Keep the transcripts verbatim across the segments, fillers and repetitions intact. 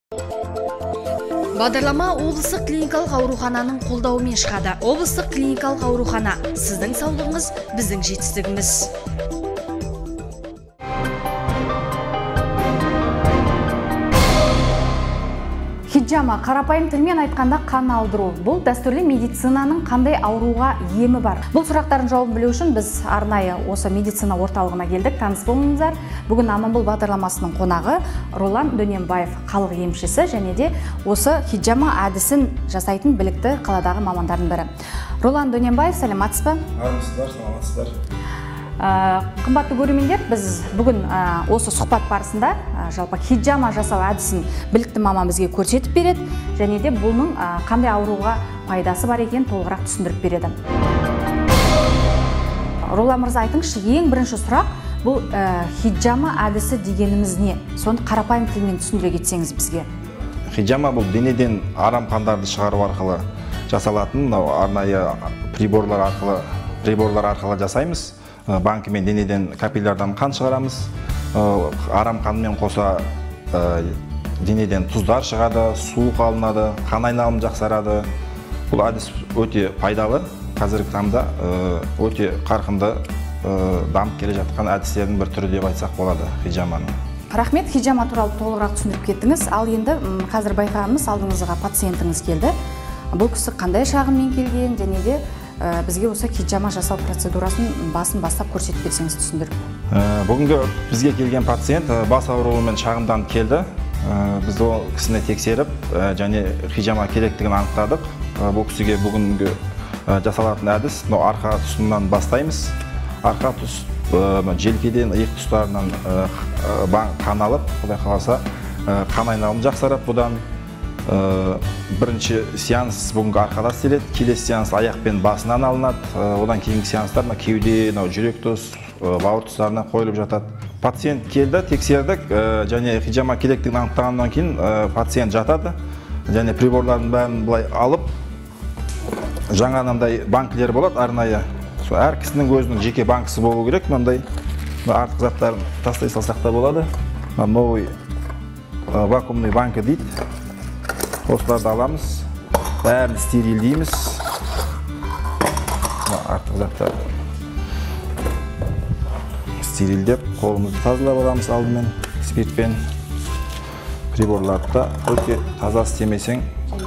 Бағдарлама облыстық клиникалық аурухананың қолдауымен шығады. Облыстық клиникалық аурухана. Сіздің саулығыңыз біздің жетістігіміз. Хиджама, қарапайым тілмен айтқанда қан алдыру. Бұл дәстүрлі медицинаның қандай ауруға емі бар? Бұл сұрақтардың жауабын білу үшін біз арнайы осы медицина орталығына келдік. Таныс болыңыздар. Бүгін Аманбол бағдарламасының қонағы Ролан Дөненбаев, халық емшісі, және де осы хиджама әдісін жасайтын білікті қаладағы мамандардың бірі. Ролан Дөненбаев, сәлематсыз ба? Армысыздар, саламатсыздар. Қымбатты көрермендер, біз бүгін осы сұхбат барысында жалпы хиджама жасау әдісін білікті маман бізге көрсетіп береді, және де бұның қандай ауруға пайдасы бар екен толығырақ түсіндіріп береді. Ролан мырза, айтыңызшы, ең бірінші сұрақ бұл хиджама әдісі дегеніміз не? Соны қарапайым тілмен түсіндіре кетсеңіз бізге. Хиджама бұл денеден арам қандарды шығару арқылы жасалатын, арнайы приборлар арқылы приборлар арқылы жасаймыз. Банкімен денеден капиллярдан қан шығарамыз. Арам қанмен қоса денеден тұздар шығады, суық алынады, қан айналымы жақсарады. Бұл әдіс өте пайдалы. Қазіргі таңда өте қарқынды дамып келе жатқан әдістердің бір түрі деп айтсақ болады хиджаманың. Рахмет, хиджама туралы толығырақ түсіндіріп кеттіңіз. Ал енді қазір байқағанымыз, алдыңызға пациентіңіз келді. Бұл кісі қандай шағыммен келген, және де бізге осы хиджама жасау процедурасын басын бастап көрсетіп берсеңіз түсіндіріп. Бүгінгі бізге келген пациент бас ауруымен шағымданып келді. Біз ол кісіні тексеріп, және хиджама керектігін анықтадық. Бұл кісіге бүгінгі жасалатын әдіс арқа тұсынан бастаймыз. Арқа тұс желкеден, иық тұстарынан қан алып, құдай қаласа, қан айналымы жақсарады бұдан. Бірінші сеанс бүгінгі арқада істеледі, келесі сеанс аяқпен басынан алынады, одан кейінгі сеанстар кеуде, жүрек тұс, бауыр тұстарына қойылып жатады. Пациент келді, тексердік, және хиджама керектігін анықтағаннан кейін пациент жатады, және приборлардың бәрін былай алып, жаңағындай банкілер болады арнайы. Әр кісінің өзінің жеке банкісі болу керек, мынандай артық заттарын тастай салсақ та болады. Новый вакуумный банкі дейді. Осыларды аламыз, бәрін стерилдейміз. Артық заттар стерилдеп, қолымызды тазалап аламыз алдымен спиртпен. Приборларды да өте таза істемесең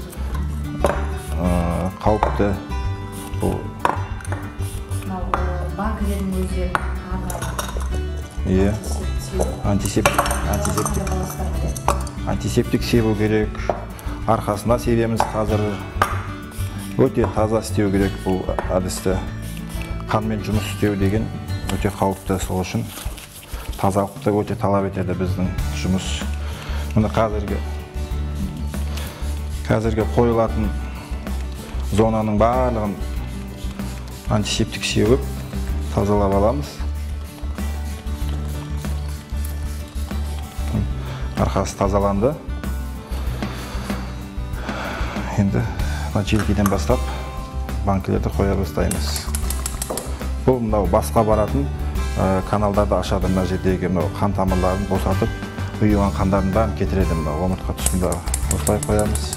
қауіпті. Банкілердің өзі антисептик себу керек. Арқасына себеміз қазір өте таза істеу керек. Бұл әдісті қанмен жұмыс істеу деген өте қауіпті, сол үшін тазалықты өте талап етеді біздің жұмыс. Мұны қазіргі қазіргі қойылатын зонаның барлығын антисептик сеуіп тазалап аламыз. Арқасы тазаланды. Енді желкеден бастап банкілерді қоя бастаймыз. Бұл мынау басқа баратын каналдарды ашады. Мына жердегі қан тамырларын босатып, ұйыған қандардың бәрін кетіреді. Омыртқа тұсында осылай қоямыз.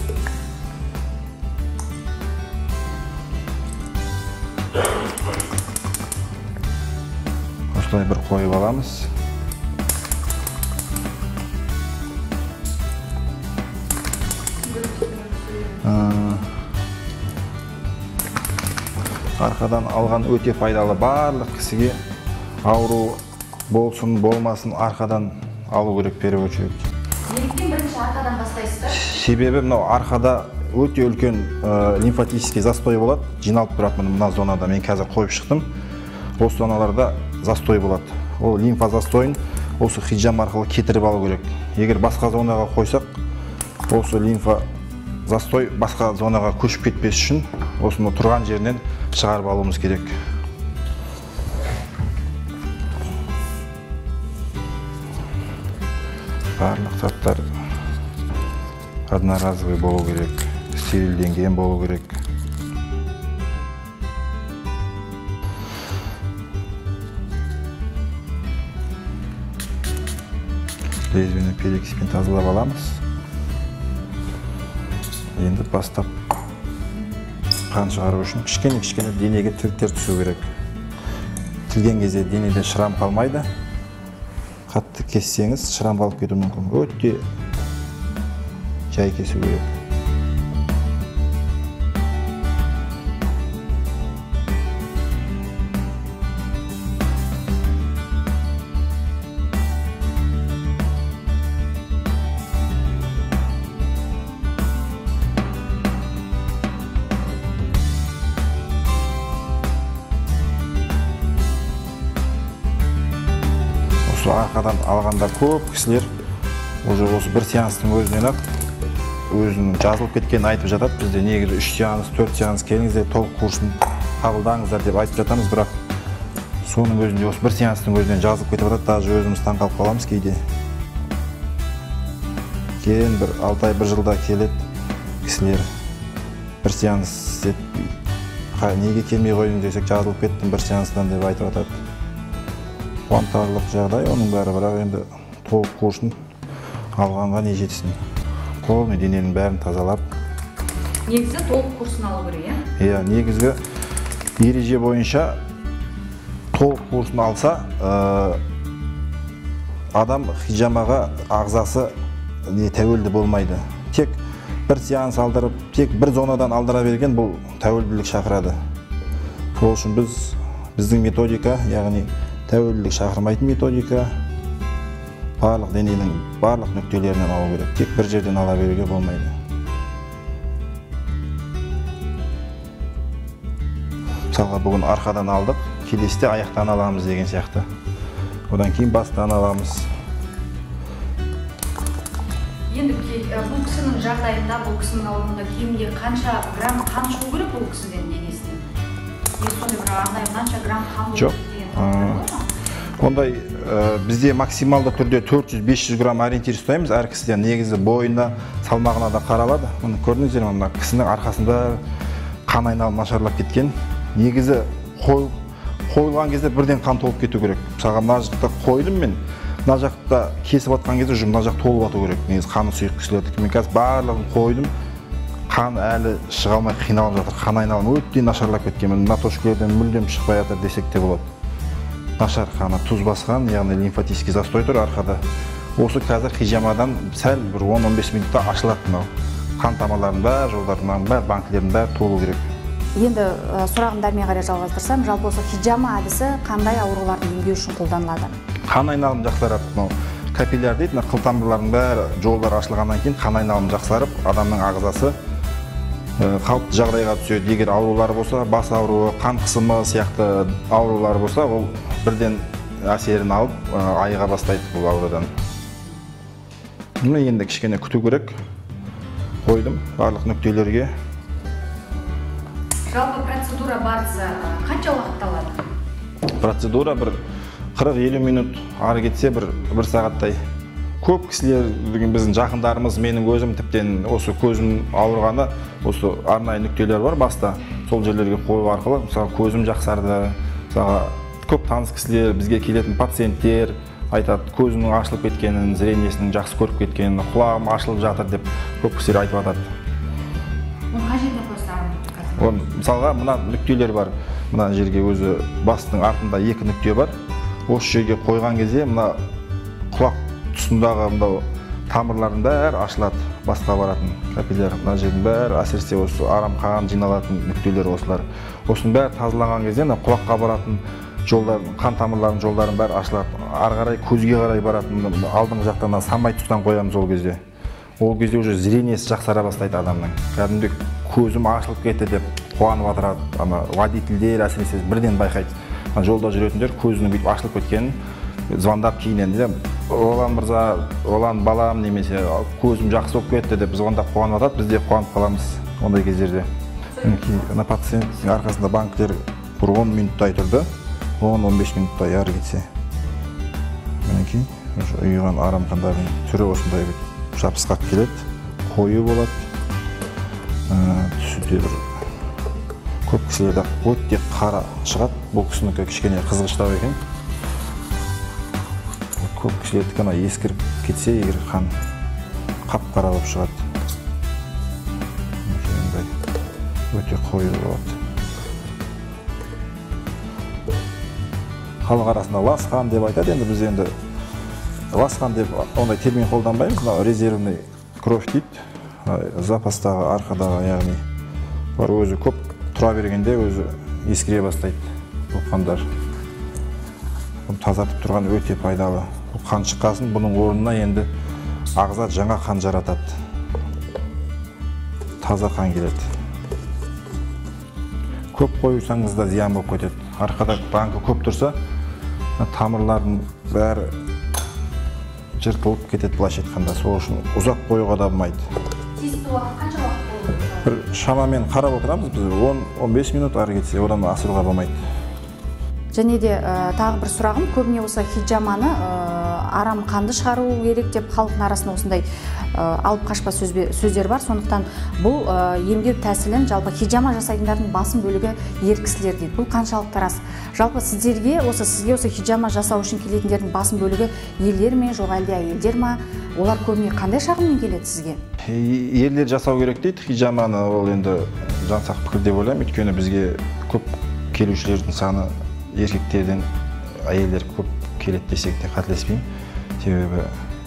Осылай бір қойып аламыз. Арқадан алған өте пайдалы. Барлық кісіге ауру болсын, болмасын арқадан алу керек, перу очередь. Неліктен бірінші арқадан бастайсыздар? Себебі мынау арқада өте үлкен лимфатический застой болады. Жиналып тұрады мына зонада. Мен қазір қойып шықтым. Осы зоналарда застой болады. Ол лимфа застойын осы хиджама арқылы кетіріп алу керек. Егер басқа зонаға қойсақ, осы лимфа застой басқа зонаға көшіп кетпес үшін осыны тұрған жерінен шығарып алуымыз керек. Барлық заттар одноразовый болу керек, стерилденген болу керек. Лезвияны перекиспен тазалап аламыз. Енді бастап қан шығару үшін кішкене-кішкене денеге тіректер түсу керек. Тілген кезде денеде шырам қалмайды. Қатты кессеңіз шырам қалып кетуі мүмкін. Өте жай кесу керек. Осы арқадан алғандар көп кісілер уже осы бір сеанстың өзінен ақ өзінің жазылып кеткенін айтып жатады. Бізде негізі үш сеанс, төрт сеанс келіңіздер, толық курсын қабылдаңыздар деп айтып жатамыз, бірақ соның өзінде осы бір сеанстың өзінен жазылып кетіп жатады. Даже өзіміз таңқалып қаламыз кейде. Кейін бір алты ай, бір жылда келеді кісілер. Бір сеанс етпей, неге келмей қойдың десек, жазылып кеттім бір сеанстан деп айтып жатады. Қуантарлық жағдай, оның бәрі, бірақ енді толық курсын алғанға не жетсін. Қолны дененің бәрін тазалап. Негізі толық курсын алу керек, е? Иә, негізгі ереже бойынша толық курсын алса, адам хиджамаға ағзасы тәуелді болмайды. Тек бір сеанс алдырып, тек бір зонадан алдыра берген бұл тәуелділік шақырады. Сол үшін біз, біздің методика, яғни тәуелділік шақырмайтын методика, барлық дененің барлық нүктелерінен алу керек. Тек бір жерден ала беруге болмайды. Мысалға бүгін арқадан алдық, келесіде аяқтан аламыз деген сияқты. Одан кейін бастан аламыз. Енді бұл кісінің жағдайында, бұл кісінің ауруында кемінде қанша грамм қан шығу керек бұл кісіден денесінен? Сондай бір арнайы қанша грамм қан жоқ. Ондай бізде максималды түрде төрт жүз бес жүз грамм ориентир ұстаймыз әр кісіден. Негізі бойына, салмағына да қаралады. Оны көрдіңіздер ме, мына кісінің арқасында қан айналып нашарлап кеткен. Негізі қойылған кезде бірден қан толып кету керек. Мысалға мына жақта қойдым мен, мына жақта кесіп атқан кезде мына жақ толып ату керек. Негізі қаны сұйық кісілерді. Мен қазір барлығын қойдым, қан әлі шыға алмай қиналып жатыр. Қан айналым өте нашарлап кеткен. Мына точкалардан мүлдем шықпай жатыр десек те болады. Нашар қаны туз басқан, яғни лимфатический застой тұр арқада. Осы қазір хиджамадан сәл бір он он бес минутта ашылады мынау. Қан тамырларының бәрі, жолдарының бәрі, банкілердің бәрі толу керек. Енді сұрағымды әрмен қарай жалғастырсам, жалпы осы хиджама әдісі қандай ауруларды емдеу үшін қолданылады? Қан айналым жақсарады. Мынау капилляр дейді, мына қыл тамырлардың бәрі жолдар ашылғаннан кейін қан айналым жақсарып, адамның ағзасы қалыпты жағдайға түседі. Егер аурулар болса, бас ауруы, қан қысымы сияқты аурулар болса, ол бірден әсерін алып, айыға бастайды бұл аурудан. Енді кішкене күту керек. Қойдым барлық нүктелерге. Жалпы процедура барысы қанша уақытта алады? Процедура бір қырық елу минут, ары кетсе бір бір сағаттай. Көп кісілер, біздің жақындарымыз, менің өзім тіптен осы көзім ауырғаны, осы арнайы нүктелер бар баста, сол жерлерге қою арқылы, мысалы көзім жақсарды, мысалы көп таныс кісілер, бізге келетін пациенттер айтады, көзімнің ашылып кеткенін, зрениесінің жақсы көріп кеткенін, құлағым ашылып жатыр деп көп кісілер айтып жатады. Оны қай жерге қойсаңыз? Мысалға мына нүктелер бар, мына жерге өзі бастың артында екі нүкте бар. Осы жерге қойған кезде мына құлақ тұсындағы мынау тамырлардың бәрі ашылады, басқа баратын капилляр. Мына жердің бәрі әсіресе осы арам қан жиналатын нүктелер осылар. Осының бәрі тазаланған кезде құлаққа баратын жолдар, қан тамырларының жолдарын бәрі ашылады. Ары қарай көзге қарай баратын алдыңғы жақтан самай тұстан қоямыз ол кезде. Ол кезде уже зрениесі жақсара бастайды адамның. Кәдімгі көзім ашылып кетті деп қуанып отырады. Ана водительдер әсіресе бірден байқайды. Жолда жүретіндер көзінің бүйтіп ашылып кеткенін звондап кейінен де Ролан мырза, Ролан балам немесе көзім жақсы болып кетті деп звондап қуанып жатады, біз де қуанып қаламыз ондай кездерде. Ана пациенттің арқасында банктер бір он минуттай тұрды, он он бес минуттай ары кетсе. Мінекей, ұйыған арам қандардың түрі осындай жабысқақ келеді, қою болады. Түсіде бір көп кісілерді өте қара шығады, бұл кісінікі кішкене қызғыштау екен. Көп кісілерді қана ескіріп кетсе, егер қан қап-қара болып шығады. Өте қою болады. Халық арасында ласқан деп айтады, енді біз енді ласқан деп ондай термин қолданбаймыз, мынау резервный кровь дейді. Запастағы, арқадағы, яғни бар өзі көп тұра бергенде өзі ескіре бастайды бұл қандар. Бұл тазартып тұрған өте пайдалы. Бұл қан шыққасын, бұның орнына енді ағза жаңа қан жаратады. Таза қан келеді. Көп қойсаңыз да зиян болып кетеді. Арқада банка көп тұрса, тамырлардың бәрі жыртылып кетеді, былайша айтқанда. Сол үшін ұзақ қоюға да болмайды. Тиісті уақыт қанша уақыт болады? Бір шамамен қарап отырамыз, біз он бес минут ары кетсе, одан асыруға болмайды. Және де тағы бір сұрағым, көбіне осы хиджаманы арам қанды шығару керек деп халықтың арасында осындай алып қашпа сөздер бар. Сондықтан бұл емдеу тәсілін жалпы хиджама жасайтындардың басым бөлігі ер кісілер дейді. Бұл қаншалықты рас? Жалпы сіздерге, осы сізге осы хиджама жасау үшін келетіндердің басым бөлігі ерлер ме, жоқ әлде әйелдер ме? Олар көбіне қандай шағыммен келеді сізге? Ерлер жасау керек дейді. Хиджаманы ол енді жансақ пікір деп ойлаймын. Өйткені бізге көп келушілердің саны еркектерден әйелдер көп келеді десек те қателеспеймін. Себебі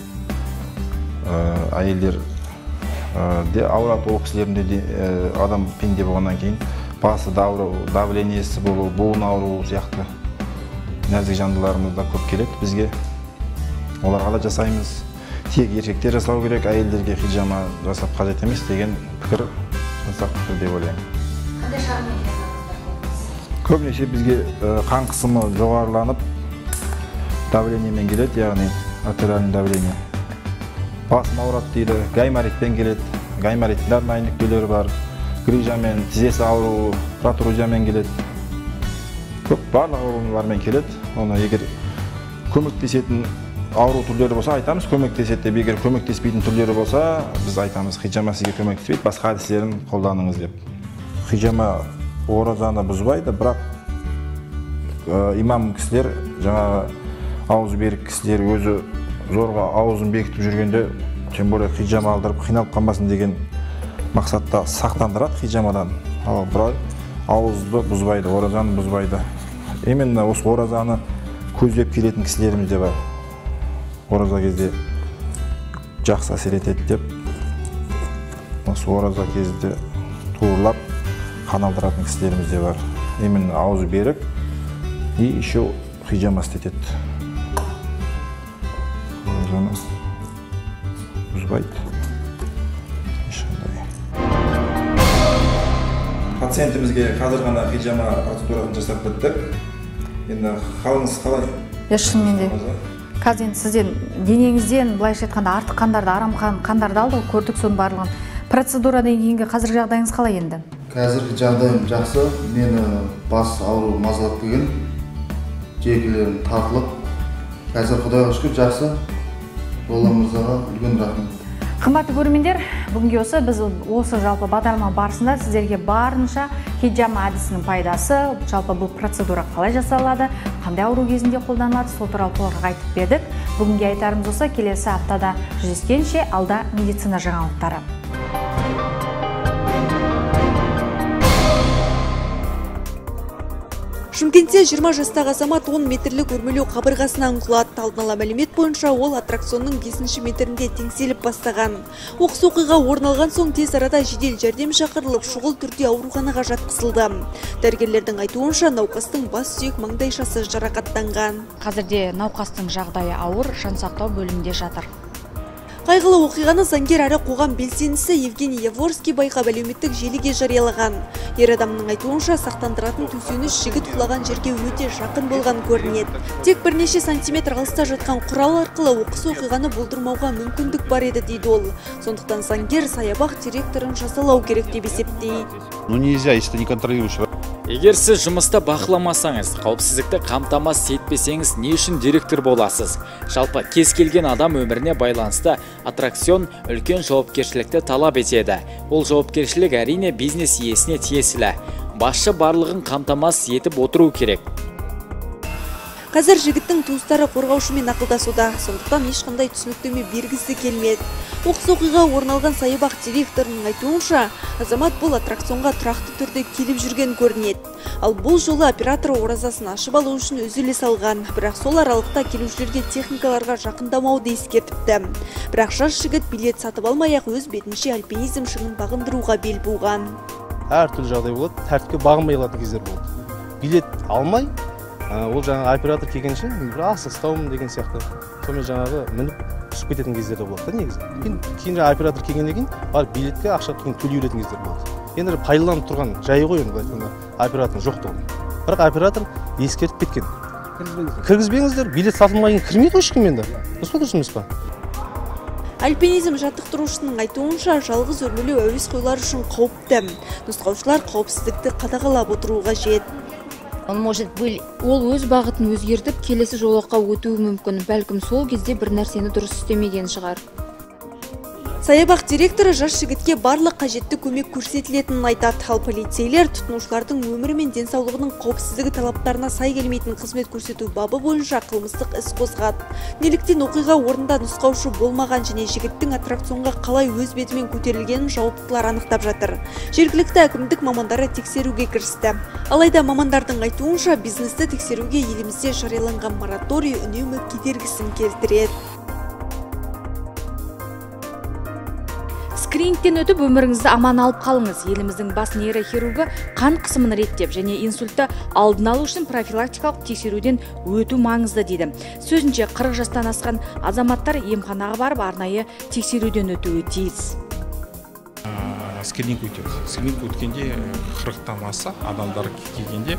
әйелдер де ауырады, ол кісілерінде де адам пенде болғаннан кейін басы давлениесі болу, буын ауруы сияқты нәзік жандыларымыз да көп келеді бізге. Оларға да жасаймыз. Тек еркектер жасау керек, әйелдерге хиджама жасап қажет емес деген пікір жансақ пікір деп ойлаймын. Қандай шағыммен келесіздер? Көбінесе бізге қан қысымы жоғарыланып, давлениемен келеді, яғни артериальный давление. Басым ауырады дейді, гайморитпен келеді. Гаймориттің арнайы нүктелері бар. Грижамен, тізесі ауруы, протрузиямен келеді. Көп барлық аурулармен келеді. Оны егер көмектесетін ауру түрлері болса айтамыз, көмектеседі деп. Егер көмектеспейтін түрлері болса, біз айтамыз, хиджама сізге көмектеспейді, басқа әдістерін қолданыңыз деп. Хиджама оразаны бұзбайды, бірақ имам кісілер, жаңағы ауыз берік кісілер өзі зорға ауызын бекітіп жүргенде, тем более хиджама алдырып қиналып қалмасын деген мақсатта сақтандырады хиджамадан. Ал бірақ ауызды бұзбайды, оразаны бұзбайды. Именно осы оразаны көздеп келетін кісілеріміз де бар. Ораза кезде жақсы әсер етеді деп, осы ораза кезде туырлап қан алдыратын кісілеріміз де бар. Именно ауызы берік и еще хиджама істетеді. Оразаны бұзбайды. Ешқандай. Пациентімізге қазір ғана хиджама процедурасын жасап біттік. Енді қалыңыз қалай? Шынымен де. Қазір енді сізден денеңізден былайша айтқанда артық қандарды, арам қандарды алды, көрдік соның барлығын. Процедурадан кейінгі қазіргі жағдайыңыз қалай енді? Қазіргі жағдайым жақсы. Мені бас ауруы мазалап келген. Жекелерім тартылып. Қазір Құдайға шүкір жақсы. Болла мырзаға үлкен рахмет. Қымбатты көрермендер, бүгінге осы біз осы жалпы бағдарлама барысында сіздерге барынша хиджама әдісінің пайдасы, жалпы бұл процедура қалай жасалады, қандай ауру кезінде қолданылады, сол туралы толық айтып бердік. Бүгінге айтарымыз осы, келесі аптада жүздескенше алда медицина жаңалықтары. Шымкентте жиырма жастағы азамат он метрлік өрмелеу қабырғасынан құлады. Алдын ала мәлімет бойынша ол аттракционның бесінші метрінде теңселіп бастаған. Оқыс оқиға орын алған соң тез арада жедел жәрдем шақырылып, шұғыл түрде ауруханаға жатқызылды. Дәрігерлердің айтуынша науқастың бас сүйек маңдайшасы жарақаттанған. Қазірде науқастың жағдайы ауыр, жансақтау бөлімінде жатыр. Қайғылы оқиғаны заңгер әрі қоғам белсендісі Евгений Яворский байқап әлеуметтік желіге жариялаған. Ер адамның айтуынша сақтандыратын төсеніш жігіт құлаған жерге өте жақын болған көрінеді. Тек бірнеше сантиметр алыста жатқан құрал арқылы оқыс оқиғаны болдырмауға мүмкіндік бар еді дейді ол. Сондықтан заңгер саябақ директорын жазалау керек деп есептейді. Ну нельзя, если не контролируешь. Егер сіз жұмыста бақыламасаңыз, қауіпсіздікті қамтамасыз етпесеңіз, не үшін директор боласыз? Жалпы кез келген адам өміріне байланысты аттракцион үлкен жауапкершілікті талап етеді. Ол жауапкершілік әрине бизнес иесіне тиесілі. Басшы барлығын қамтамасыз етіп отыру керек. Қазір жігіттің туыстары қорғаушымен ақылдасуда, сондықтан ешқандай түсініктеме бергісі келмеді. Оқыс оқиға орын алған саябақ директорының айтуынша, азамат бұл аттракционға тұрақты түрде келіп жүрген көрінеді. Ал бұл жолы оператор оразасын ашып алу үшін үзіле салған, бірақ сол аралықта келушілерге техникаларға жақындамауды ескертіпті. Бірақ жас жігіт билет сатып алмай-ақ өз бетінше альпинизм шыңын бағындыруға бел буған. Әртүрлі жағдай болады, тәртіпке бағынбай қалатын кездер болады. Билет алмай, ол жаңағы оператор келгенше бір асығыстаумын деген сияқты. Сонымен жаңағы мініп түсіп кететін кездер де болады негізі. Кейін жаңағы оператор келгеннен кейін барып билетке ақша төлей беретін кездер болады. Енді пайдаланып тұрған жайы ғой енді айтқанда оператордың жоқтығы. Бірақ оператор ескертіп кеткен. Кіргізбеңіздер, билет сатылмай кірмейді ғой ешкім енді. Дұрыс па, дұрыс емес па? Альпинизм жаттықтырушының айтуынша, жалғыз өрмелеу әуес қойлар үшін қауіпті. Нұсқаушылар қауіпсіздікті қадағалап отыруы қажет. Он может быть, ол өз бағытын өзгертіп, келесі жолаққа өтуі мүмкін. Бәлкім сол кезде бір нәрсені дұрыс істемеген шығар. Саябақ директоры жас жігітке барлық қажетті көмек көрсетілетінін айтады. Ал полицейлер тұтынушылардың өмірі мен денсаулығының қауіпсіздігі талаптарына сай келмейтін қызмет көрсету бабы бойынша қылмыстық іс қозғады. Неліктен оқиға орнында нұсқаушы болмаған және жігіттің аттракционға қалай өз бетімен көтерілгенін жауаптылар анықтап жатыр. Жергілікті әкімдік мамандары тексеруге кірісті. Алайда мамандардың айтуынша, бизнесті тексеруге елімізде жарияланған мораторий үнемі кедергісін келтіреді. Скринингтен өтіп өміріңізді аман алып қалыңыз. Еліміздің бас нейрохирургы қан қысымын реттеп және инсультті алдын алу үшін профилактикалық тексеруден өту маңызды дейді. Сөзінше қырық жастан асқан азаматтар емханаға барып арнайы тексеруден өтуі тиіс. Скрининг өтеді. Скрининг өткенде қырықтан аса адамдар келгенде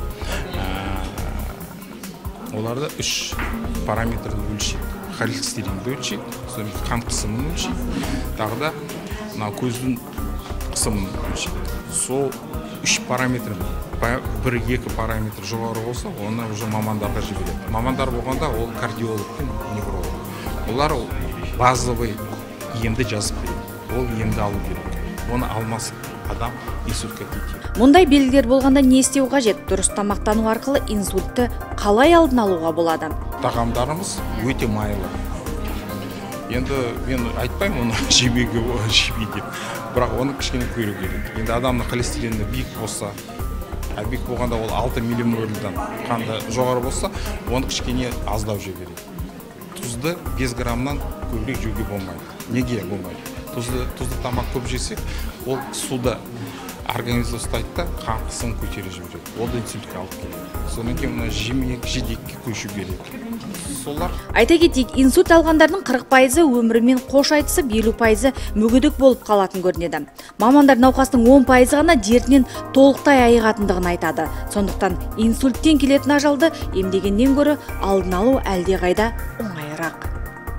оларды үш параметрді өлшейді. Холестеринді өлшейді, қан қысымын өлшейді, тағы да көздің қысымын өлшейді. Сол үш параметр, бір екі параметр жоғары болса, оны уже мамандарға жібереді. Мамандар болғанда ол кардиолог пен невролог. Олар базовый емді жазып береді. Ол емді алу керек. Оны алмаса адам инсультқа кетеді. Мұндай белгілер болғанда не істеу қажет? Дұрыс тамақтану арқылы инсультті қалай алдын алуға болады? Тағамдарымыз өте майлы. Енді мен айтпаймын оны жемеге жемей деп. Бірақ оны кішкене көру керек. Енді адамның холестерині биік болса, биік болғанда ол алты миллимолдан қанда жоғары болса, оны кішкене аздау жеу керек. Тұзды бес граммнан көбірек жеуге болмайды. Неге болмайды? Тұзды, тұзды тамақ көп жесек, ол суда организмді ұстайды да қан қысымын көтере жібереді. Ол да инсультқа алып келеді. Содан кейін мына жемек, жидекке көшу керек. Солар. Айта кетейік, инсульт алғандардың қырық пайызы өмірімен қош айтысып, елу пайызы мүгедек болып қалатын көрінеді. Мамандар науқастың он пайызы ғана дертінен толықтай айығатындығын айтады. Сондықтан инсульттен келетін ажалды емдегеннен гөрі алдын алу әлдеқайда оңайырақ.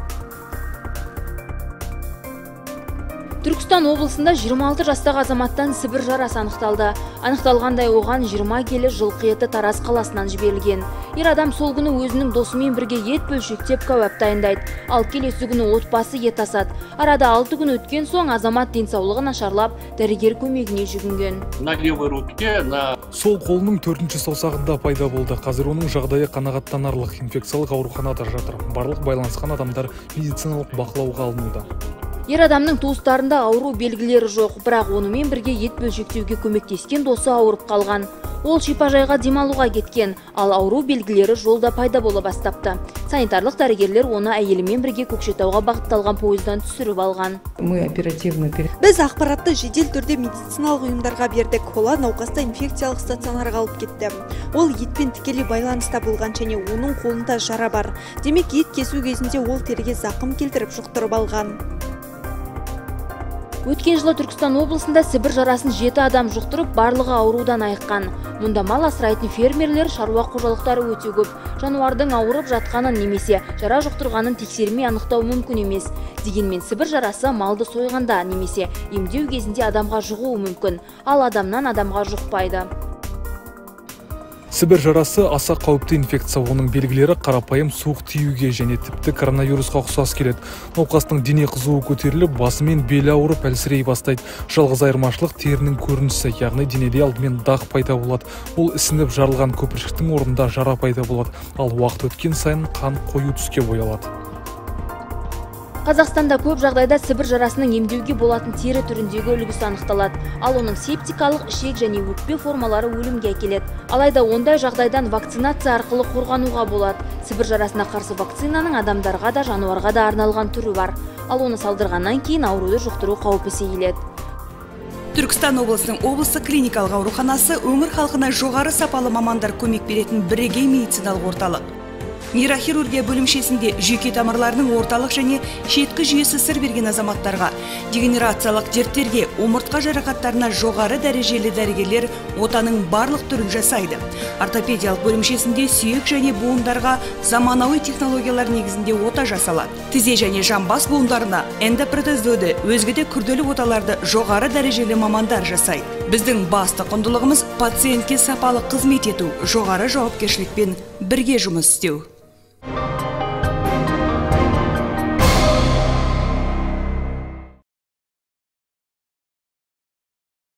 Түркістан облысында жиырма алты жастағы азаматтан Сібір жарасы анықталды. Анықталғандай оған жиырма келі жылқы еті Тараз қаласынан жіберілген. Ер адам сол күні өзінің досымен бірге ет бөлшектеп кәуап дайындайды. Ал келесі күні отбасы ет асады. Арада алты күн өткен соң азамат денсаулығы нашарлап, дәрігер көмегіне жүгінген. На левой руке, на сол қолының төртінші саусағында пайда болды. Қазір оның жағдайы қанағаттанарлық, инфекциялық ауруханада жатыр. Барлық байланысқан адамдар медициналық бақылауға алынуда. Ер адамның туыстарында ауру белгілері жоқ, бірақ онымен бірге ет бөлшектеуге көмектескен досы ауырып қалған. Ол шипажайға демалуға кеткен, ал ауру белгілері жолда пайда бола бастапты. Санитарлық дәрігерлер оны әйелімен бірге Көкшетауға бағытталған пойыздан түсіріп алған. Біз ақпаратты жедел түрде медициналық ұйымдарға бердік. Олар науқасты инфекциялық стационарға алып кетті. Ол етпен тікелей байланыста болған және оның қолында жара бар. Демек, ет кесу кезінде ол теріге зақым келтіріп жұқтырып алған. Өткен жылы Түркістан облысында Сібір жарасын жеті адам жұқтырып, барлығы аурудан айыққан. Мұнда мал асырайтын фермерлер, шаруа қожалықтары өте көп. Жануардың ауырып жатқанын немесе жара жұқтырғанын тексермей анықтау мүмкін емес. Дегенмен Сібір жарасы малды сойғанда немесе емдеу кезінде адамға жұғуы мүмкін, ал адамнан адамға жұқпайды. Сібір жарасы аса қауіпті инфекция. Оның белгілері қарапайым суық тиюге және тіпті коронавирусқа ұқсас келеді. Науқастың дене қызуы көтеріліп, басы мен белі ауырып әлсірей бастайды. Жалғыз айырмашылық терінің көрінісі, яғни денеде алдымен дақ пайда болады. Ол ісініп жарылған көпіршіктің орнында жара пайда болады. Ал уақыт өткен сайын қан қою түске боялады. Қазақстанда көп жағдайда сібір жарасының емдеуге болатын тері түріндегі үлгісі анықталады. Ал оның септикалық ішек және өкпе формалары өлімге әкеледі. Алайда ондай жағдайдан вакцинация арқылы қорғануға болады. Сібір жарасына қарсы вакцинаның адамдарға да жануарға да арналған түрі бар. Ал оны салдырғаннан кейін ауруды жұқтыру қаупі сейіледі. Түркістан облысының облыстық клиникалық ауруханасы өңір халқына жоғары сапалы мамандар көмек беретін бірегей медициналық орталық. Нейрохирургия бөлімшесінде жүйке тамырларының орталық және шеткі жүйесі сыр берген азаматтарға, дегенерациялық дерттерге, омыртқа жарақаттарына жоғары дәрежелі дәрігерлер отаның барлық түрін жасайды. Ортопедиялық бөлімшесінде сүйек және буындарға заманауи технологиялар негізінде ота жасалады. Тізе және жамбас буындарына эндопротездеуді, өзге де күрделі оталарды жоғары дәрежелі мамандар жасайды. Біздің басты құндылығымыз пациентке сапалы қызмет ету, жоғары жауапкершілікпен бірге жұмыс істеу.